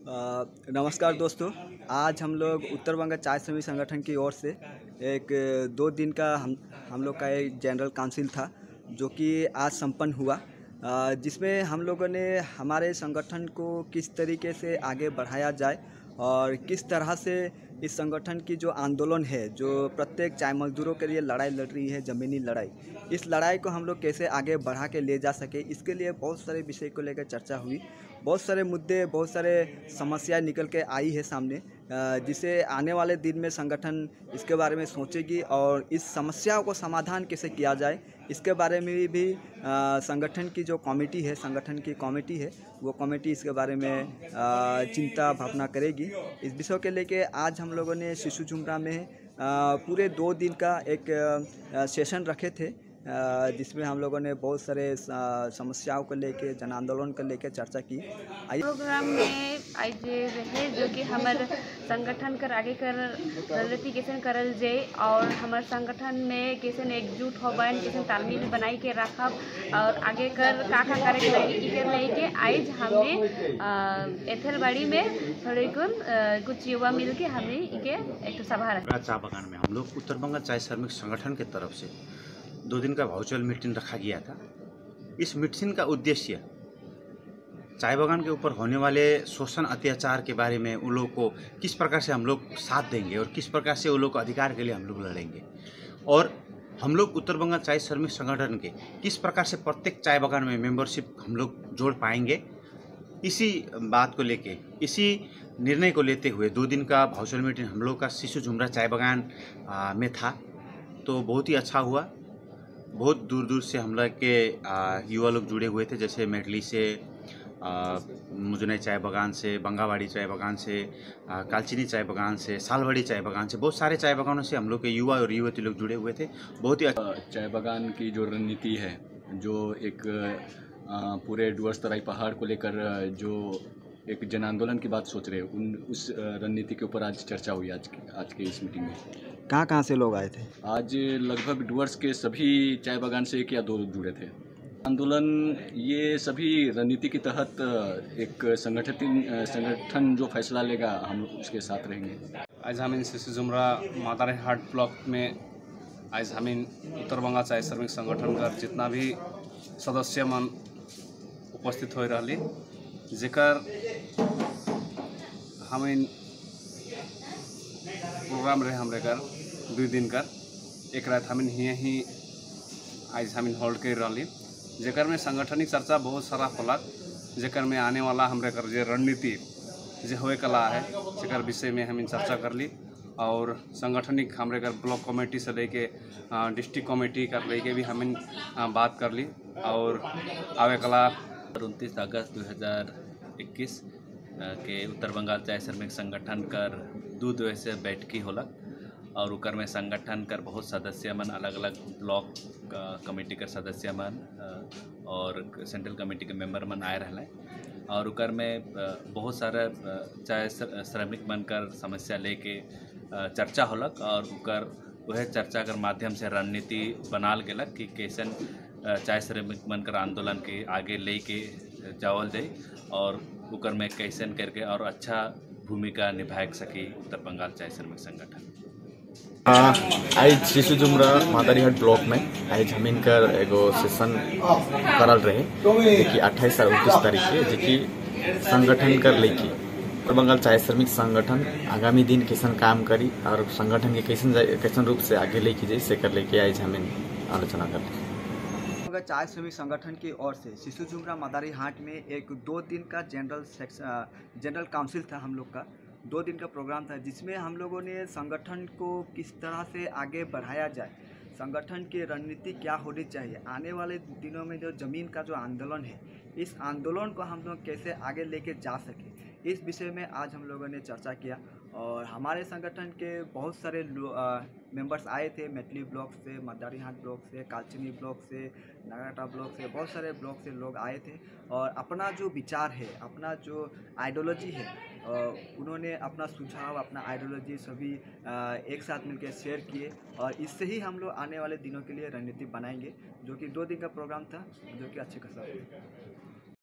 नमस्कार दोस्तों। आज हम लोग उत्तर बंगाल चाय श्रमिक संगठन की ओर से एक 2 दिन का हम लोग का एक जनरल काउंसिल था जो कि आज संपन्न हुआ, जिसमें हम लोगों ने हमारे संगठन को किस तरीके से आगे बढ़ाया जाए और किस तरह से इस संगठन की जो आंदोलन है, जो प्रत्येक चाय मजदूरों के लिए लड़ाई लड़ रही है, ज़मीनी लड़ाई, इस लड़ाई को हम लोग कैसे आगे बढ़ा के ले जा सके, इसके लिए बहुत सारे विषय को लेकर चर्चा हुई। बहुत सारे मुद्दे, बहुत सारे समस्याएं निकल के आई है सामने, जिसे आने वाले दिन में संगठन इसके बारे में सोचेगी और इस समस्याओं को समाधान कैसे किया जाए इसके बारे में भी संगठन की जो कमेटी है, संगठन की कमेटी है, वो कमेटी इसके बारे में चिंता भावना करेगी। इस विषय के लेके आज हम लोगों ने शिशु झुमरा में पूरे 2 दिन का एक सेशन रखे थे, जिसमें हम लोगों ने बहुत सारे समस्याओं को लेके, जन आंदोलन को लेके चर्चा की। प्रोग्राम में आज रहे जो कि हमारे संगठन कर आगे कर रणनीति कैसे करल जाए और हमारे संगठन में कैसे एकजुट होबन, कैसे तालमेल बनाई के रखब और आगे कर का करे लगी इकर लेके आज हमने एथलबाड़ी में थोड़े कुछ युवा मिल के हमने इके एक सभा रखा। चाय बागान में हम लोग उत्तर बंगाल चाय श्रमिक संगठन के तरफ से 2 दिन का वर्चुअल मीटिंग रखा गया था। इस मीटिंग का उद्देश्य चाय बागान के ऊपर होने वाले शोषण अत्याचार के बारे में उन लोगों को किस प्रकार से हम लोग साथ देंगे और किस प्रकार से उन लोगों को अधिकार के लिए हम लोग लड़ेंगे और हम लोग उत्तर बंगाल चाय श्रमिक संगठन के किस प्रकार से प्रत्येक चाय बागान में मेंबरशिप हम लोग जोड़ पाएंगे, इसी बात को लेके, इसी निर्णय को लेते हुए 2 दिन का वर्चुअल मीटिंग हम लोग का शिशु झुमरा चाय बागान में था। तो बहुत ही अच्छा हुआ। बहुत दूर दूर से हम लोग के युवा लोग जुड़े हुए थे, जैसे मेटली से, मुजने चाय बागान से, बंगावाड़ी चाय बागान से, कालचिनी चाय बागान से, सालवाड़ी चाय बागान से, बहुत सारे चाय बागानों से हम लोग के युवा और युवती लोग जुड़े हुए थे। बहुत ही चाय बागान की जो रणनीति है, जो एक पूरे डुअर्स तराई पहाड़ को लेकर जो एक जन आंदोलन की बात सोच रहे हैं, उस रणनीति के ऊपर आज चर्चा हुई आज के इस मीटिंग में। कहाँ से लोग आए थे? आज लगभग डुअर्स के सभी चाय बागान से 1 या 2 जुड़े थे। आंदोलन ये सभी रणनीति के तहत एक संगठन जो फैसला लेगा हम उसके साथ रहेंगे। आज हम शिशु झुमरा मादारी हाट ब्लॉक में आज हम उत्तर बंगाल चाय श्रमिक संगठन का जितना भी सदस्य मन उपस्थित हो रही, जेकर हम प्रोग्राम रहे हमरे कर 2 दिन का। एक रात हम ही आज हम होल्ड कर रही, जेकर में संगठनिक चर्चा बहुत सारा होलक, जेकर में आने वाला हमरे कर जे रणनीति जे होए कला है, जेकर विषय में हम चर्चा कर ली और संगठनिक हमरे कर ब्लॉक कमेटी से लेके डिस्ट्रिक्ट कमेटी कर लेके भी हम बात कर ली और आवे कला 29 अगस्त 2021 के उत्तर बंगाल चाय श्रमिक संगठन कर 2 दिवसीय बैठकी होलक और उकर में संगठन कर बहुत सदस्य मन, अलग अलग ब्लॉक कमेटी कर सदस्य मन और सेंट्रल कमेटी के मेंबर मन आए रहले और उकर में बहुत सारा चाय श्रमिक मन कर समस्या लेके चर्चा होलक और उकर वह चर्चा कर माध्यम से रणनीति बनाल गेलक कि कैसन चाय श्रमिक मन कर आंदोलन के आगे ले के जावल जाए और उकर में कैसन करके और अच्छा भूमिका निभाए सके उत्तर बंगाल चाय श्रमिक संगठन। आज शिशु झुमरा मादारीहाट ब्लॉक में आज हम इनकर एगो सेशन करल रहे, जो 28 और 29 तारीख के, जो संगठन कर लेके उत्तर बंगाल चाय श्रमिक संगठन आगामी दिन कैसन काम करी और संगठन के कैसन रूप से आगे लेके जाए से कर लेके आज हम आलोचना कर चाय श्रमिक संगठन की ओर से शिशु झुमरा मादारी हाट में एक 2 दिन का जनरल काउंसिल था। हम लोग का 2 दिन का प्रोग्राम था, जिसमें हम लोगों ने संगठन को किस तरह से आगे बढ़ाया जाए, संगठन की रणनीति क्या होनी चाहिए, आने वाले दिनों में जो ज़मीन का जो आंदोलन है, इस आंदोलन को हम लोग कैसे आगे लेके जा सके, इस विषय में आज हम लोगों ने चर्चा किया। और हमारे संगठन के बहुत सारे मेंबर्स आए थे, मेटली ब्लॉक से, मादारी हाट ब्लॉक से, कालचिनी ब्लॉक से, नागाटा ब्लॉक से, बहुत सारे ब्लॉक से लोग आए थे और अपना जो विचार है, अपना जो आइडियोलॉजी है, उन्होंने अपना सुझाव, अपना आइडियोलॉजी सभी एक साथ मिलकर शेयर किए और इससे ही हम लोग आने वाले दिनों के लिए रणनीति बनाएंगे, जो कि 2 दिन का प्रोग्राम था, जो कि अच्छे खासा